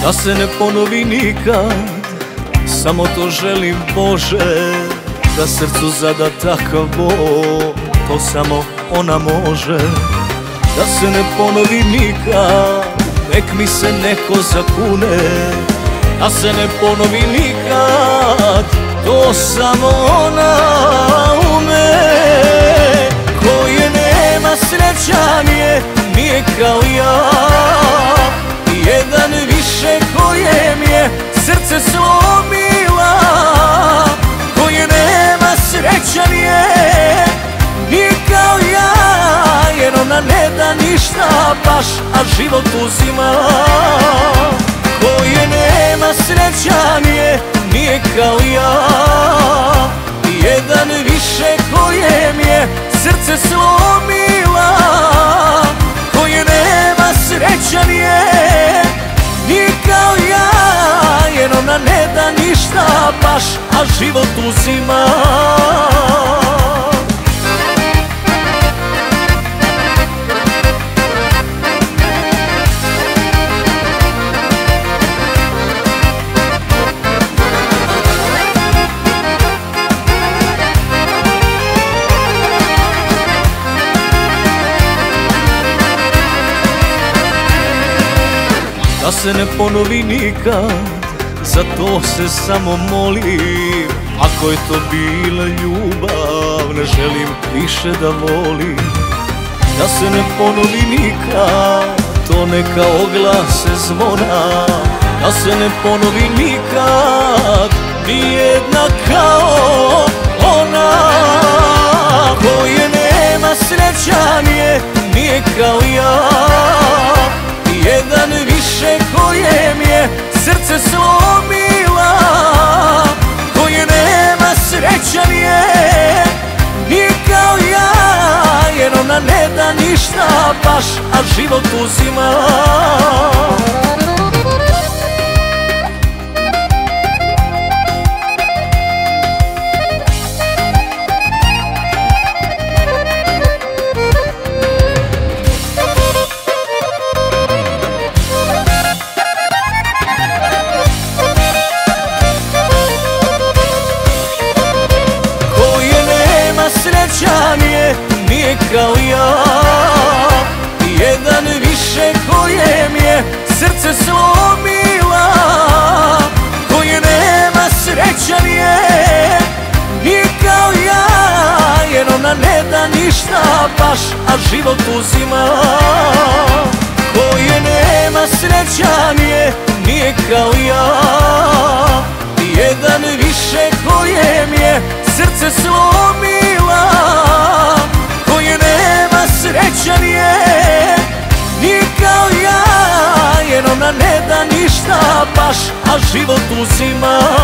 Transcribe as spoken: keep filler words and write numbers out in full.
da se ne ponovi nikad. Samo to želim, Bože, da srcu zada takav bol, to samo ona može. Da se ne ponovi nikad, nek mi se neko zakune. Da se ne ponovi nikad, to samo ona ume. Koje nema srećan je, nije kao ja. Jedan više kojem je srce slomila. Koje nema srećan je, nije kao ja. Jer ona ne da ništa baš, a život uzima. Koje nema srećan je, nije kao ja. Jedan više kojem je srce slomila. Koje nema srećan je, nije kao ja. Jer ona ne da ništa baš, a život uzima. Da se ne ponovi nikad, za to se samo molim. Ako je to bila ljubav, ne želim više da volim. Da se ne ponovi nikad, to neka oglase zvona. Da se ne ponovi nikad, nijedna kao ona. Koje nema srećan je, nije kao ja. Jedan više kojem je srce slomila. Koje nema srećan je, nije kao ja. Jer ona ne da ništa baš, a život uzima. Srećan je, nije kao ja. Jedan više kojem je srce slomila. Koje nema srećan je, nije kao ja. Jer ona ne da ništa baš, a život uzima. Koje nema srećan je, nije kao ja. Jedan više kojem je srce slomila. Koje nema srećan je, nije kao ja. Jer ona ne da ništa baš, a život uzima.